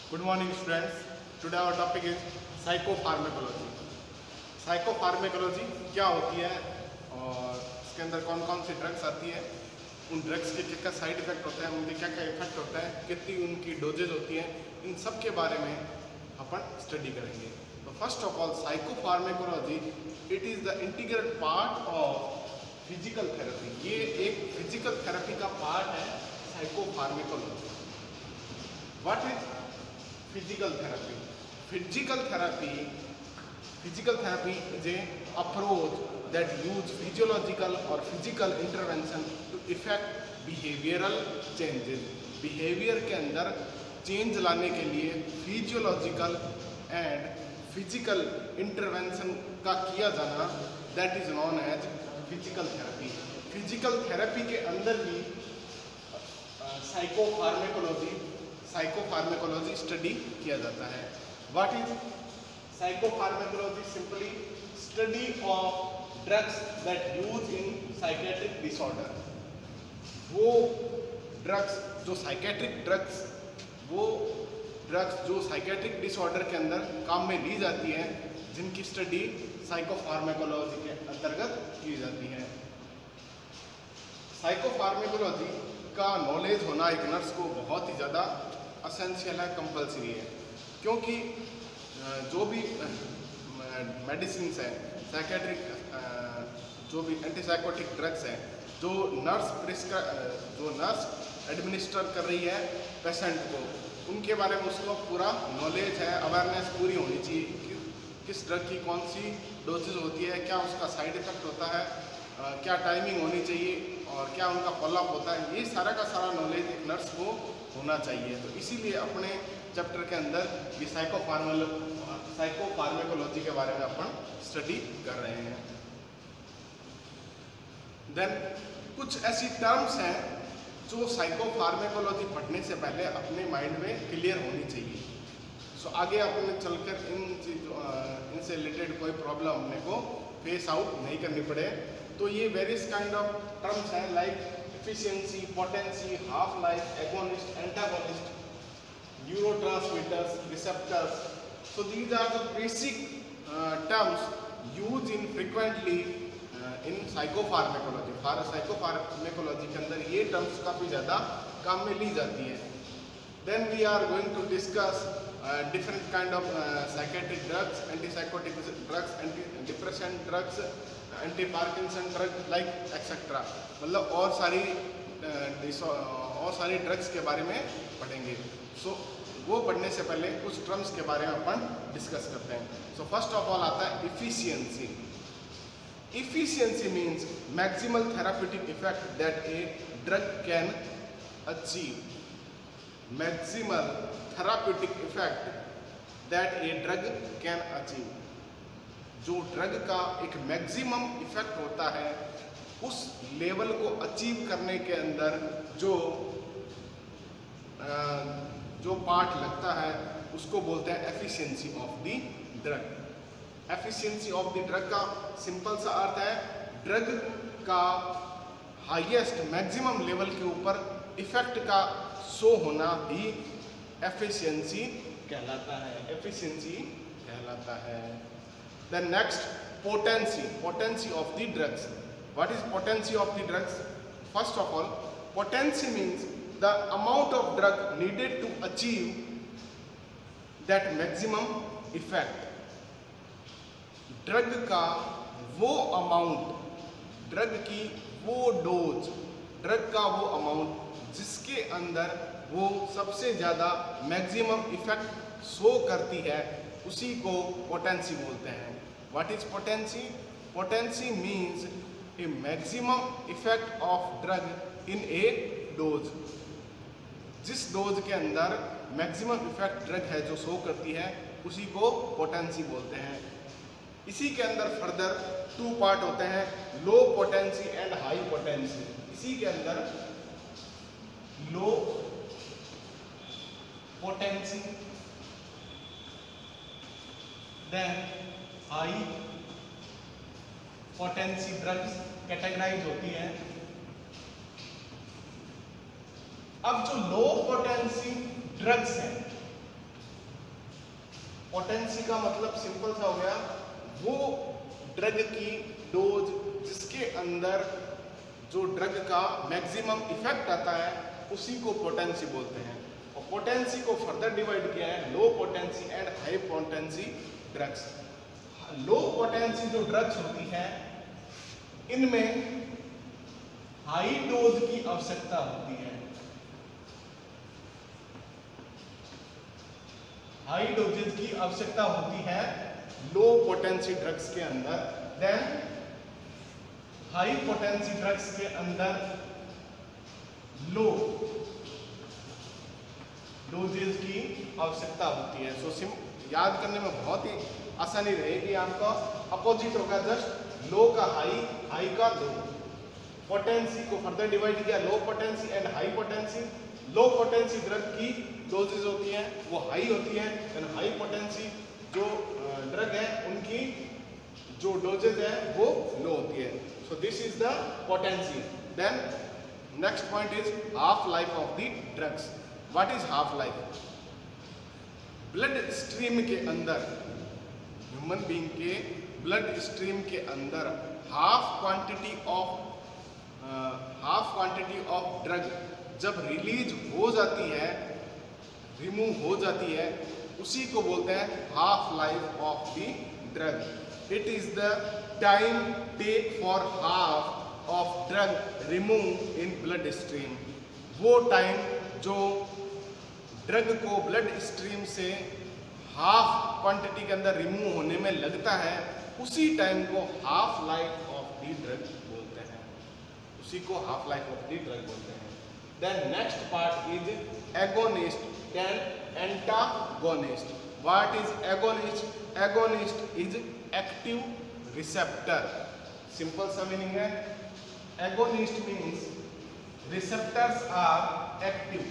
Good morning students. Today our topic is psychopharmacology. Psychopharmacology क्या होती है और इसके अंदर कौन कौन सी ड्रग्स आती है, उन ड्रग्स के क्या क्या साइड इफेक्ट होता है, उनके क्या क्या इफेक्ट होता है, कितनी उनकी डोजेज होती है, इन सब के बारे में अपन स्टडी करेंगे. तो first of all psychopharmacology it is the integral part of physical therapy. ये एक फिजिकल थेरेपी का पार्ट है psychopharmacology. What is physical therapy? Physical therapy is a approach that use physiological or physical intervention to effect behavioral changes. Behavior के अंदर change लाने के लिए physiological and physical intervention का किया जाना that is known as physical therapy. Physical therapy के अंदर ही साइकोफार्मेकोलॉजी स्टडी किया जाता है. What is psychopharmacology? Simply study of drugs that use in psychiatric disorder. वो ड्रग्स जो साइकेट्रिक डिसऑर्डर के अंदर काम में ली जाती है, जिनकी स्टडी साइकोफार्मेकोलॉजी के अंतर्गत की जाती है. साइकोफार्मेकोलॉजी का नॉलेज होना एक नर्स को बहुत ही ज़्यादा असेंशियल है, कंपल्सरी है, क्योंकि जो भी मेडिसिन है, साइकेट्रिक जो भी एंटीसाइकोटिक ड्रग्स हैं, जो नर्स एडमिनिस्टर कर रही है पेशेंट को, उनके बारे में उसको पूरा नॉलेज है, अवेयरनेस पूरी होनी चाहिए कि किस ड्रग की कौन सी डोजेज होती है, क्या उसका साइड इफेक्ट होता है, क्या टाइमिंग होनी चाहिए और क्या उनका फॉलोअप होता है. ये सारा का सारा नॉलेज एक नर्स को होना चाहिए. तो इसीलिए अपने चैप्टर के अंदर ये साइकोफार्मेकोलॉजी के बारे में अपन स्टडी कर रहे हैं. देन कुछ ऐसी टर्म्स हैं जो साइकोफार्मेकोलॉजी पढ़ने से पहले अपने माइंड में क्लियर होनी चाहिए. सो आगे अपने चलकर इनसे रिलेटेड कोई प्रॉब्लम अपने को फेस आउट नहीं करनी पड़े. तो ये वेरियस काइंड ऑफ टर्म्स हैं like efficiency, potency, half life, agonist, antagonist, neurotransmitters, receptors. So these are the basic terms used in frequently in psychopharmacology. Psychopharmacology के अंदर ये टर्म्स काफ़ी ज़्यादा काम में ली जाती है. Then we are going to discuss different kind of psychiatric drugs, antipsychotic drugs, antidepressant drugs, anti Parkinson drug like etcetera. मतलब और सारी ड्रग्स के बारे में पढ़ेंगे. सो वो पढ़ने से पहले कुछ टर्म्स के बारे में अपन डिस्कस करते हैं. सो फर्स्ट ऑफ ऑल आता है efficiency. Efficiency means maximal therapeutic effect that a drug can achieve. Maximal therapeutic effect that a drug can achieve. जो ड्रग का एक मैक्सिमम इफेक्ट होता है, उस लेवल को अचीव करने के अंदर जो पार्ट लगता है उसको बोलते हैं efficiency of the drug. Efficiency of the drug का सिंपल सा अर्थ है ड्रग का हाईएस्ट मैक्सिमम लेवल के ऊपर इफेक्ट का शो होना ही एफिशिएंसी कहलाता है. Then next, potency of the drugs. What is potency of the drugs? First of all, potency means the amount of drug needed to achieve that maximum effect. Drug का वो amount, drug की वो dose, drug का वो amount जिसके अंदर वो सबसे ज़्यादा मैक्सिमम इफेक्ट शो करती है, उसी को पोटेंसी बोलते हैं. What is potency? Potency means a maximum effect of drug in a dose. जिस डोज के अंदर मैक्सिमम इफेक्ट ड्रग है जो शो करती है, उसी को पोटेंसी बोलते हैं. इसी के अंदर फर्दर टू पार्ट होते हैं, low potency and high potency. इसी के अंदर low potency then high potency drugs categorize होती है. अब जो लो पोटेंसी ड्रग्स हैं पोटेंसी का मतलब सिंपल सा हो गया, वो ड्रग की डोज जिसके अंदर जो ड्रग का मैक्सिमम इफेक्ट आता है उसी को पोटेंसी बोलते हैं। और पोटेंसी को फर्दर डिवाइड किया है low potency and high potency drugs. Low potency जो ड्रग्स होती है इनमें हाई डोज की आवश्यकता होती है, हाई डोजेज की आवश्यकता होती है लो पोटेंसी ड्रग्स के अंदर। देन हाई पोटेंसी ड्रग्स के अंदर लो डोजेज की आवश्यकता होती है। सो याद करने में बहुत ही आसानी रहेगी आपका। अपोजिट होगा जस्ट लो का हाई, हाई का लो। पोटेंसी को फर्दर डिवाइड किया low potency and high potency. Low potency drug की डोजेज होती हैं वो हाई होती है, एंड हाई पोटेंसी जो ड्रग है उनकी जो डोजेज है वो लो होती है। So this is the potency. Then next point is half life of the drugs. What is half life? Blood stream के अंदर, ह्यूमन बीइंग के ब्लड स्ट्रीम के अंदर हाफ क्वांटिटी ऑफ ड्रग जब रिलीज हो जाती है, रिमूव हो जाती है, उसी को बोलते हैं half life of the drug. It is the time take for half of drug remove in blood stream. वो टाइम जो ड्रग को ब्लड स्ट्रीम से हाफ क्वांटिटी के अंदर रिमूव होने में लगता है, उसी टाइम को half life of the drug बोलते हैं, उसी को half life of the drug बोलते हैं। Then next part is agonist and antagonist. What is agonist? Agonist is active receptor. Simple सा मीनिंग है, agonist means receptors are active.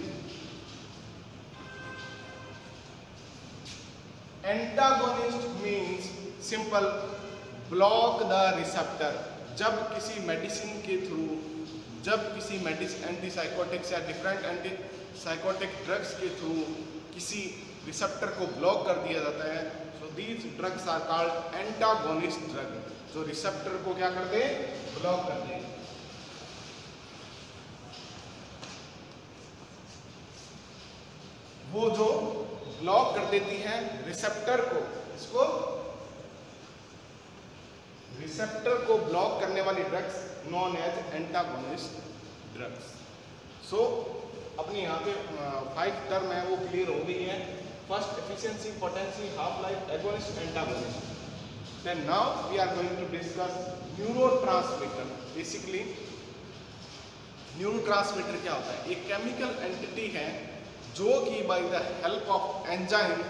Antagonist means simple block the receptor. जब किसी medicine के through, जब किसी medicine antipsychotics या different antipsychotic drugs के through किसी रिसेप्टर को ब्लॉक कर दिया जाता है, so these drugs are called antagonist drug, जो रिसेप्टर को क्या कर दे? ब्लॉक कर दे। वो जो ब्लॉक कर देती है रिसेप्टर को, इसको रिसेप्टर को ब्लॉक करने वाली drugs known as antagonist drugs. So अपनी यहाँ पे 5 टर्म है वो क्लियर हो गई है। First efficiency, potency, half life, agonist, antagonist. Then now we are going to discuss neurotransmitter. Basically neurotransmitter क्या होता है? एक केमिकल एंटिटी है जो कि by the help of enzyme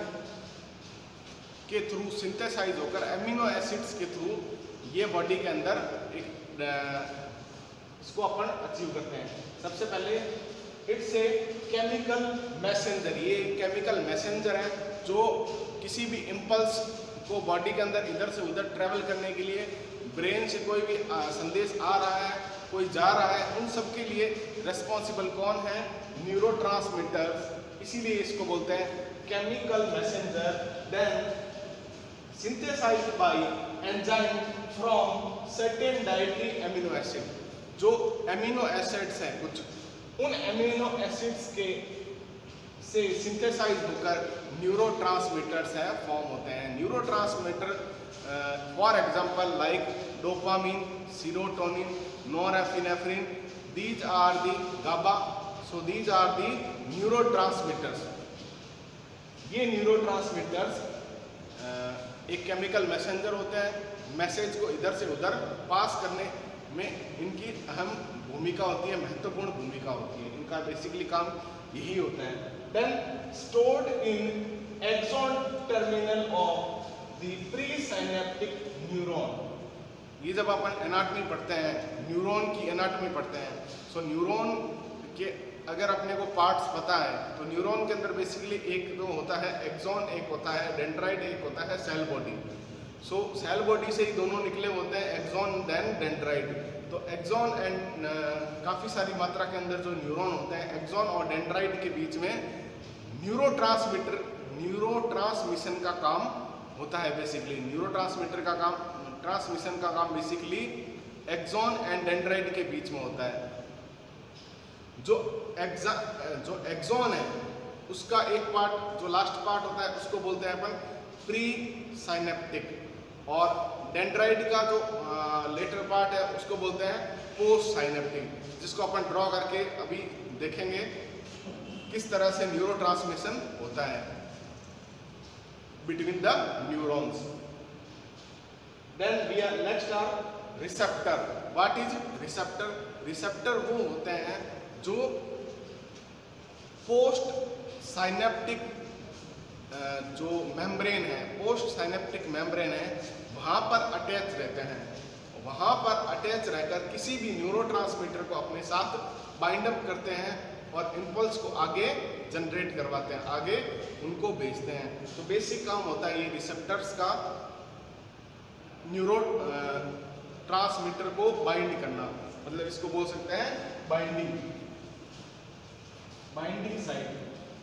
के थ्रू सिंथेसाइज होकर एमिनो एसिड्स के थ्रू ये बॉडी के अंदर एक इसको अपन अचीव करते हैं। सबसे पहले इट्स ए केमिकल मैसेंजर। ये केमिकल मैसेंजर है जो किसी भी इम्पल्स को बॉडी के अंदर इधर से उधर ट्रेवल करने के लिए, ब्रेन से कोई भी संदेश आ रहा है, कोई जा रहा है, उन सब के लिए रेस्पॉन्सिबल कौन है? न्यूरोट्रांसमीटर्स। इसीलिए इसको बोलते हैं chemical messenger. Then synthesized by enzyme from certain dietary amino acid. जो एमिनो एसिड्स हैं कुछ, उन एमिनो एसिड्स के से सिंथेसाइज होकर न्यूरोट्रांसमीटर्स हैं फॉर्म होते हैं। Neurotransmitter for example like dopamine, serotonin, norepinephrine, these are the GABA. So these are the neurotransmitters. ये न्यूरोट्रांसमीटर्स एक केमिकल मैसेंजर होते हैं। मैसेज को इधर से उधर पास करने में इनकी अहम भूमिका होती है, महत्वपूर्ण भूमिका होती है। इनका बेसिकली काम यही होता है। Then stored in axon terminal of the presynaptic neuron. ये जब अपन एनाटॉमी पढ़ते हैं, न्यूरॉन की एनाटॉमी पढ़ते हैं, सो न्यूरॉन के अगर अपने को पार्ट्स पता है तो न्यूरॉन के अंदर बेसिकली एक तो होता है एक्सॉन, एक होता है डेंड्राइट, एक होता है cell body. So cell body से ही दोनों निकले होते हैं, एक्सॉन देन डेंड्राइट। तो एक्सॉन एंड काफ़ी सारी मात्रा के अंदर जो न्यूरॉन होते हैं, एक्सॉन और डेंड्राइट के बीच में न्यूरोट्रांसमिशन का काम होता है। बेसिकली न्यूरोट्रांसमीटर का काम, ट्रांसमिशन का काम बेसिकली एक्सॉन एंड डेंड्राइट के बीच में होता है। जो एक्सॉन है उसका एक पार्ट, जो लास्ट पार्ट होता है उसको बोलते हैं अपन प्री साइनेप्टिक, और डेंड्राइट का जो लेटर पार्ट है उसको बोलते हैं पोस्ट साइनेप्टिक, जिसको अपन ड्रॉ करके अभी देखेंगे किस तरह से न्यूरोट्रांसमिशन होता है between the neurons. Then we are next are receptor. What is receptor? Receptor वो होते हैं जो पोस्ट साइनेप्टिक जो मेम्ब्रेन है, पोस्ट साइनेप्टिक मेम्ब्रेन है, वहाँ पर अटैच रहते हैं। वहाँ पर अटैच रहकर किसी भी न्यूरोट्रांसमीटर को अपने साथ बाइंड अप करते हैं और इम्पल्स को आगे जनरेट करवाते हैं, आगे उनको भेजते हैं। तो बेसिक काम होता है ये रिसेप्टर्स का, न्यूरो ट्रांसमीटर को बाइंड करना, मतलब इसको बोल सकते हैं बाइंडिंग साइट।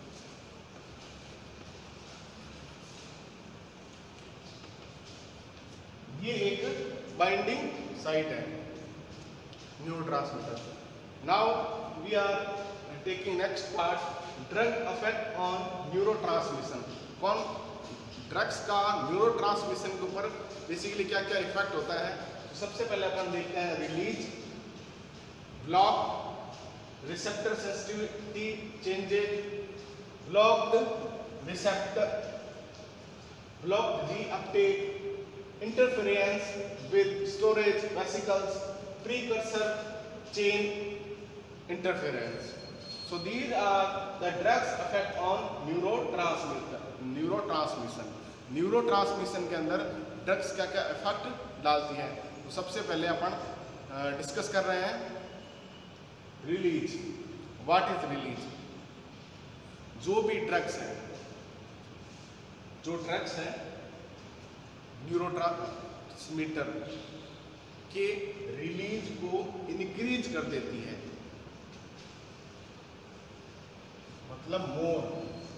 ये एक बाइंडिंग साइट है neurotransmitter. Now we are taking next part, drug effect on neurotransmission. कौन ड्रग्स का न्यूरोट्रांसमिशन के ऊपर बेसिकली क्या क्या इफेक्ट होता है? तो सबसे पहले अपन देखते हैं release, block, receptor sensitivity changes, blocked receptor, blocked reuptake, interference with storage vesicles, precursor chain interference. So these are the drugs effect on neurotransmission. Neurotransmission के अंदर ड्रग्स क्या क्या इफेक्ट डालती है? तो सबसे पहले अपन डिस्कस कर रहे हैं रिलीज। What is release? जो भी ड्रग्स है, जो ड्रग्स है न्यूरोट्रांसमीटर के रिलीज को इंक्रीज कर देती है, मतलब मोर।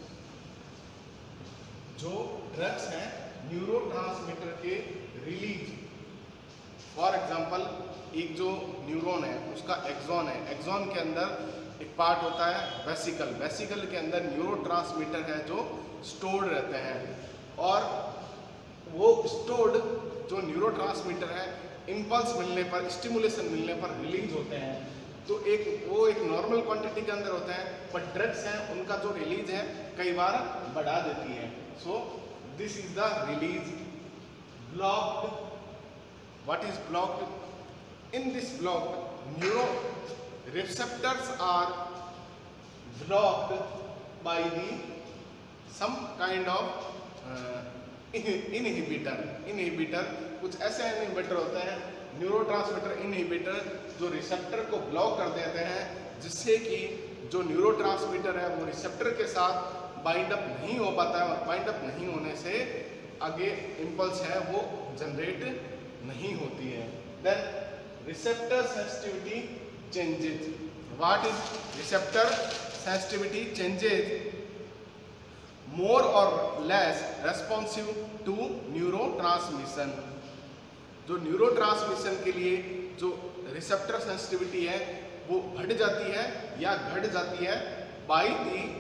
जो ड्रग्स हैं न्यूरोट्रांसमीटर के रिलीज, फॉर एग्जांपल एक जो न्यूरॉन है उसका एक्सॉन है, एक्सॉन के अंदर एक पार्ट होता है वेसिकल, वेसिकल के अंदर न्यूरोट्रांसमीटर है जो स्टोर्ड रहते हैं, और वो स्टोर्ड जो न्यूरोट्रांसमीटर है इंपल्स मिलने पर, स्टिमुलेशन मिलने पर रिलीज होते हैं। तो वो एक नॉर्मल क्वांटिटी के अंदर होता है, पर ड्रग्स हैं उनका जो रिलीज है कई बार बढ़ा देती है। So this is the release. Blocked, what is blocked? In this blocked neuro receptors are blocked by the some kind of inhibitor. कुछ ऐसे इनहिबिटर होते हैं, न्यूरोट्रांसमीटर इनहिबिटर, जो रिसेप्टर को ब्लॉक कर देते हैं, जिससे कि जो न्यूरोट्रांसमीटर है वो रिसेप्टर के साथ बाइंड अप नहीं हो पाता है, और बाइंड अप नहीं होने से आगे इम्पल्स है वो जनरेट नहीं होती है। Then receptor sensitivity changes. What is receptor sensitivity changes? More or less responsive to neurotransmission. जो न्यूरोट्रांसमिशन के लिए जो रिसेप्टर सेंसिटिविटी है वो बढ़ जाती है या घट जाती है बाय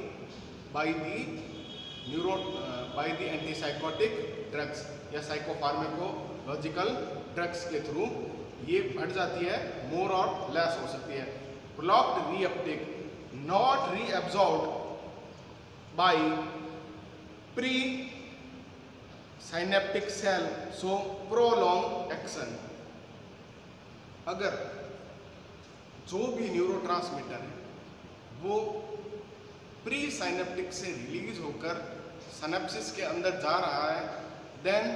द एंटीसाइकोटिक ड्रग्स या साइकोफार्माकोलॉजिकल ड्रग्स के थ्रू ये बढ़ जाती है, मोर और लेस हो सकती है। Blocked reuptake, not reabsorbed by pre synaptic cell, so prolong action. अगर जो भी न्यूरोट्रांसमीटर है वो प्री साइनेप्टिक से रिलीज होकर सिनेप्सिस के अंदर जा रहा है, देन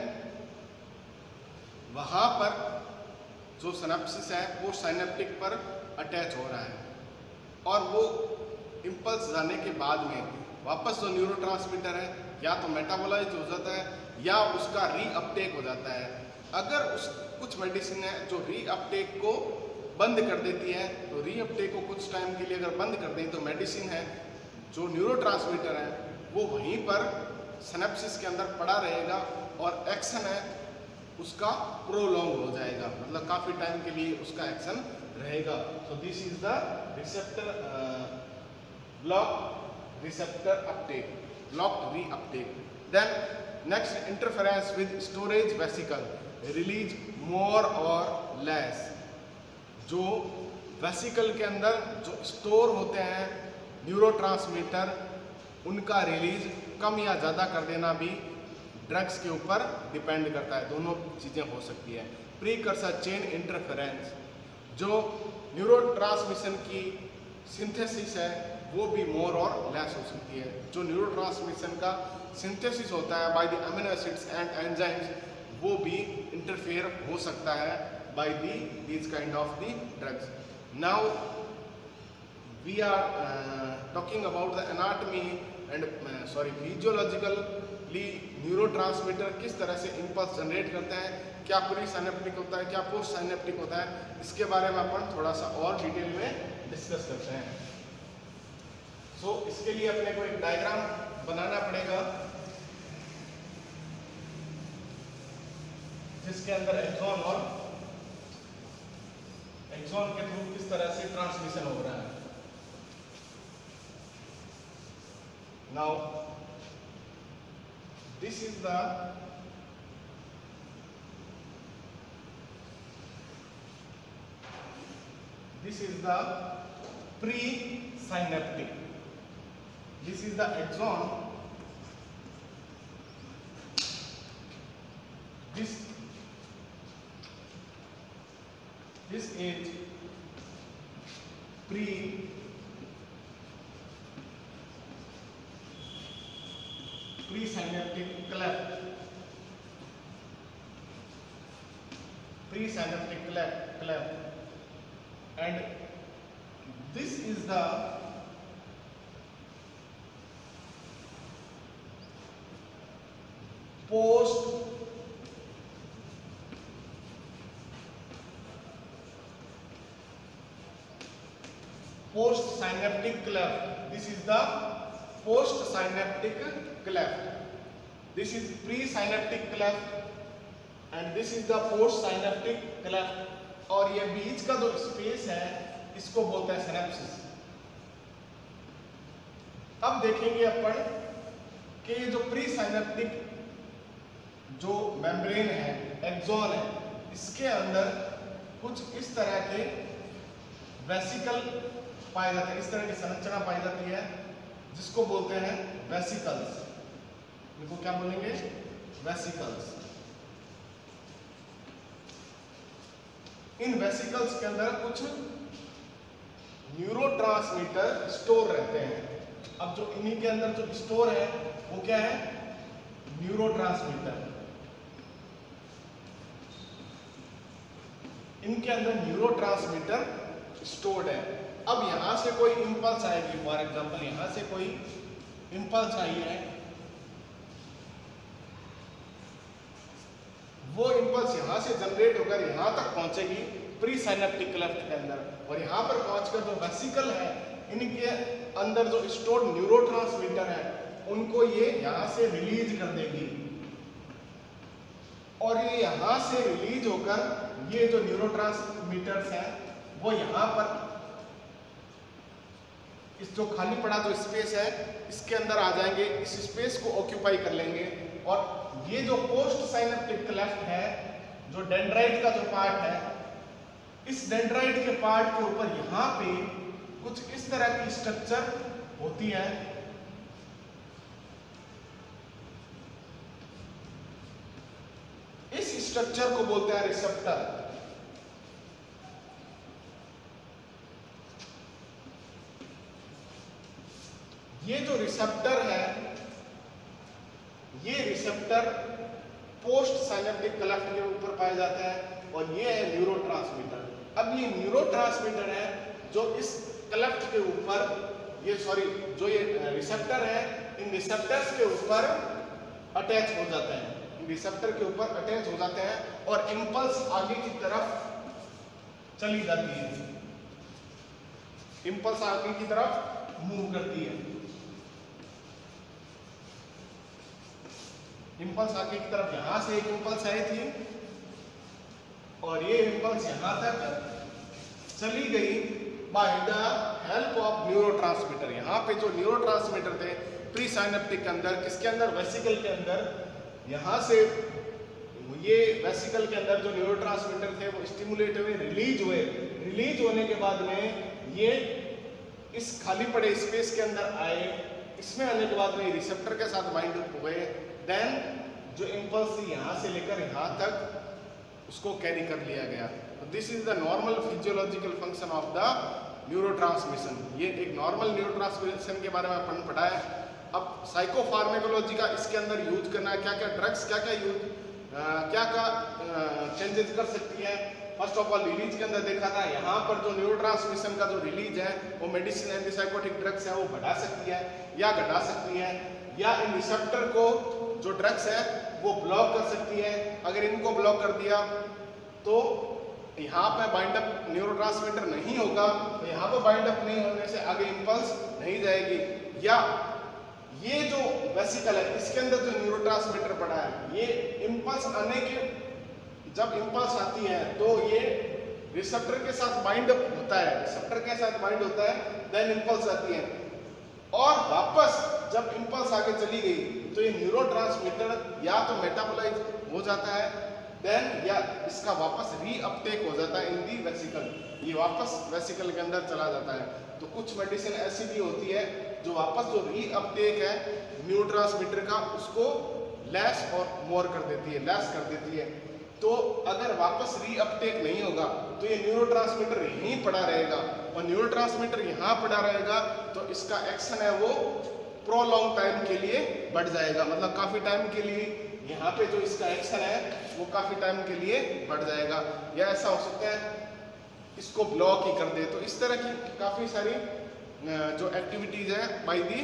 वहाँ पर जो सिनेप्सिस है वो साइनेप्टिक पर अटैच हो रहा है, और वो इम्पल्स जाने के बाद में वापस जो न्यूरोट्रांसमीटर है या तो मेटाबोलाइज हो जाता है या उसका रीअपटेक हो जाता है। अगर कुछ मेडिसिन है जो रीअपटेक को बंद कर देती है, तो रीअपटेक को कुछ टाइम के लिए अगर बंद कर दें तो मेडिसिन है जो न्यूरोट्रांसमीटर है वो वहीं पर सिनेप्सिस के अंदर पड़ा रहेगा और एक्शन है उसका प्रोलॉन्ग हो जाएगा, मतलब काफी टाइम के लिए उसका एक्शन रहेगा। So this is the receptor block receptor uptake, block reuptake. Then next, interference with storage vesicle, release more or less. जो वेसिकल के अंदर जो स्टोर होते हैं न्यूरोट्रांसमीटर, उनका रिलीज कम या ज़्यादा कर देना भी ड्रग्स के ऊपर डिपेंड करता है, दोनों चीज़ें हो सकती है। प्रीकर्सर चेन इंटरफेरेंस, जो न्यूरोट्रांसमिशन की सिंथेसिस है वो भी मोर और लेस हो सकती है। जो न्यूरोट्रांसमिशन का सिंथेसिस होता है by the amino acids and enzymes, वो भी इंटरफेयर हो सकता है by these kind of the drugs. Now we are talking about the anatomy and physiologically neurotransmitter किस तरह से इंपल्स जनरेट करते हैं, क्या प्री साइनेप्टिक होता है, क्या पोस्ट साइनेप्टिक होता है, इसके बारे में अपन थोड़ा सा और डिटेल में डिस्कस करते हैं। सो इसके लिए अपने को एक डायग्राम बनाना पड़ेगा जिसके अंदर एक्सॉन और एक्सॉन के थ्रू किस तरह से ट्रांसमिशन हो रहा है। Now this is the pre-synaptic. This is the axon. This is presynaptic cleft. Presynaptic cleft. And this is the post synaptic cleft. This is the post synaptic cleft. This is pre-synaptic cleft and this is the post synaptic cleft. और ये बीच का जो space है इसको बोलते हैं synapses. अब देखेंगे अपन कि ये जो प्री साइनेप्टिक जो मेम्ब्रेन है, एक्सॉन है, इसके अंदर कुछ इस तरह के वेसिकल पाए जाते हैं, इस तरह की संरचना पाई जाती है जिसको बोलते हैं वेसिकल्स। इनको क्या बोलेंगे? वेसिकल्स। इन वेसिकल्स के अंदर कुछ न्यूरोट्रांसमीटर स्टोर रहते हैं। अब जो इन्हीं के अंदर जो स्टोर है वो क्या है? न्यूरोट्रांसमीटर। इनके अंदर न्यूरोट्रांसमीटर स्टोर्ड है। अब यहां से कोई इंपल्स आएगी, फॉर एग्जांपल यहां से कोई इंपल्स आई है, वो इंपल्स यहां से जनरेट होकर यहां तक पहुंचेगी प्री साइनेप्टिक क्लेफ्ट के अंदर, और यहां पर पहुंचकर जो वेसिकल है इनके अंदर जो स्टोर्ड न्यूरोट्रांसमीटर है उनको ये यहां से रिलीज कर देगी, और ये यहां से रिलीज होकर ये जो न्यूरोट्रांसमीटर्स हैं वो यहां पर इस जो खाली पड़ा जो स्पेस है इसके अंदर आ जाएंगे, इस स्पेस को ऑक्यूपाई कर लेंगे, और ये जो पोस्ट साइनेप्टिक क्लेफ्ट है, जो डेंड्राइट का जो पार्ट है, इस डेंड्राइट के पार्ट के ऊपर यहां पे कुछ इस तरह की स्ट्रक्चर होती है। इस स्ट्रक्चर को बोलते हैं रिसेप्टर। ये जो रिसेप्टर है, ये रिसेप्टर पोस्ट साइनेप्टिक क्लेफ्ट के ऊपर पाया जाता है, और ये है न्यूरोट्रांसमीटर। अब ये न्यूरोट्रांसमीटर है जो इस क्लेफ्ट के ऊपर, जो ये रिसेप्टर है, इन रिसेप्टर्स के ऊपर अटैच हो जाते हैं, इन रिसेप्टर के ऊपर अटैच हो जाते हैं और इंपल्स आगे की तरफ चली जाती है, इंपल्स आगे की तरफ मूव करती है। इम्पल्स आगे की तरफ यहाँ से एक इम्पल्स आई थी और ये इम्पल्स यहाँ तक चली गई by the help of neurotransmitter. यहाँ पे जो न्यूरोट्रांसमीटर थे प्री साइनेप्टिक के अंदर, किसके अंदर, वेसिकल के अंदर, यहाँ से ये वेसिकल के अंदर जो न्यूरोट्रांसमीटर थे वो स्टिमुलेट हुए, रिलीज हुए। रिलीज होने के बाद में ये इस खाली पड़े स्पेस के अंदर आए। इसमें आने के बाद में रिसेप्टर के साथ बाइंड हुए। देन जो इम्पल्स यहाँ से लेकर यहाँ तक उसको कैरी कर लिया गया। तो this is the normal physiological function of the neurotransmission. ये एक नॉर्मल न्यूरोट्रांसमिशन के बारे में अपन पढ़ा है। अब साइकोफार्मेकोलॉजी का इसके अंदर यूज करना है, क्या क्या ड्रग्स क्या क्या चेंजेस कर सकती है। फर्स्ट ऑफ ऑल रिलीज के अंदर देखा था, यहाँ पर जो न्यूरोट्रांसमिशन का जो रिलीज है वो मेडिसिन एंटीसाइकोटिक ड्रग्स है वो बढ़ा सकती है या घटा सकती है, या इन रिसेप्टर को जो ड्रग्स है वो ब्लॉक कर सकती है। अगर इनको ब्लॉक कर दिया तो यहाँ पे बाइंड अप न्यूरोट्रांसमीटर नहीं होगा, तो यहाँ पे बाइंड अप नहीं होने से आगे इम्पल्स नहीं जाएगी। या ये जो वेसिकल है इसके अंदर जो न्यूरोट्रांसमीटर पड़ा है, ये इम्पल्स आने के, जब इम्पल्स आती है तो ये रिसेप्टर के साथ बाइंड अप होता है, रिसेप्टर के साथ बाइंड होता है, देन इम्पल्स आती है। और वापस जब इम्पल्स आगे चली गई तो ये न्यूरोट्रांसमीटर या तो मेटाबोलाइज हो जाता है, देन या इसका वापस रीअपटेक हो जाता है इन दी वेसिकल, ये वापस वेसिकल के अंदर चला जाता है। तो कुछ मेडिसिन ऐसी भी होती है जो वापस जो रीअपटेक है न्यूरोट्रांसमीटर का उसको लेस और मोर कर देती है, लेस कर देती है। तो अगर वापस रीअपटेक नहीं होगा तो ये न्यूरोट्रांसमीटर यहीं पड़ा रहेगा, और न्यूरोट्रांसमीटर यहाँ पड़ा रहेगा तो इसका एक्शन है वो प्रोलॉन्ग टाइम के लिए बढ़ जाएगा, मतलब काफ़ी टाइम के लिए यहाँ पे जो इसका एक्शन है वो काफ़ी टाइम के लिए बढ़ जाएगा। या ऐसा हो सकता है इसको ब्लॉक ही कर दे। तो इस तरह की काफ़ी सारी जो एक्टिविटीज़ है बाय दी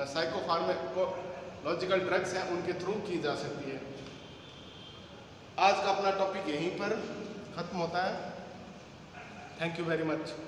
साइकोफार्मेकोलॉजिकल ड्रग्स हैं उनके थ्रू की जा सकती है। आज का अपना टॉपिक यहीं पर ख़त्म होता है। Thank you very much.